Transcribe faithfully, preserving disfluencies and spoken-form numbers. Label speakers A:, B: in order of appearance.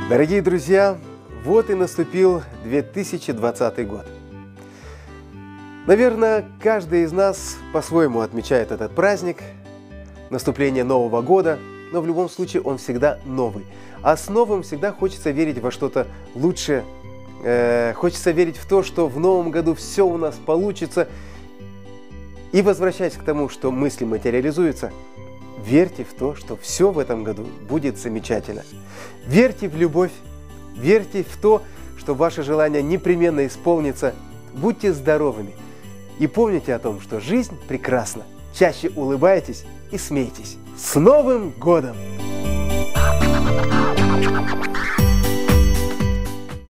A: Дорогие друзья, вот и наступил две тысячи двадцатый год. Наверное, каждый из нас по-своему отмечает этот праздник, наступление Нового года, но в любом случае он всегда новый. А с новым всегда хочется верить во что-то лучшее, э, хочется верить в то, что в Новом году все у нас получится. И возвращаясь к тому, что мысли материализуются, верьте в то, что все в этом году будет замечательно. Верьте в любовь, верьте в то, что ваши желания непременно исполнятся. Будьте здоровыми и помните о том, что жизнь прекрасна. Чаще улыбайтесь и смейтесь. С Новым годом!